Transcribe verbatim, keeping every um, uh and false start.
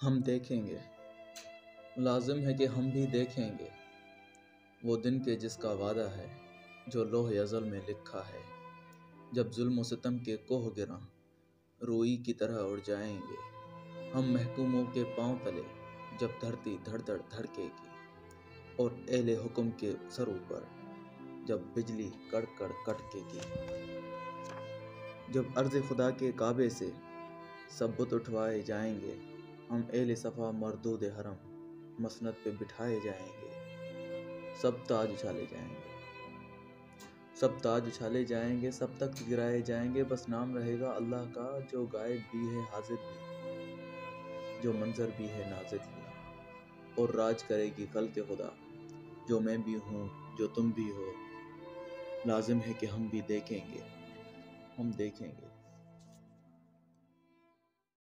ہم دیکھیں گے، لازم ہے کہ ہم بھی دیکھیں گے وہ دن کے جس کا وعدہ ہے، جو لوح ازل میں لکھا ہے۔ جب ظلم و ستم کے کوہ گراں روئی کی طرح اڑ جائیں گے ہم محکوموں کے پاؤں تلے، جب دھرتی دھڑ دھڑ دھڑکے گی اور اہل حکم کے سر اوپر جب بجلی کڑ کڑ کڑکے گی۔ جب عرض خدا کے کعبے سے سب بت اٹھوائے جائیں گے، ہم اہل صفا مردود حرم مسند پہ بٹھائے جائیں گے۔ سب تاج اچھالے جائیں گے، سب تاج اچھالے جائیں گے، سب تخت گرائے جائیں گے، بس نام رہے گا اللہ کا، جو غائب بھی ہے حاضر بھی، جو منظر بھی ہے ناظر بھی۔ اور راج کرے گی خلق خدا، جو میں بھی ہوں جو تم بھی ہو۔ لازم ہے کہ ہم بھی دیکھیں گے، ہم دیکھیں گے۔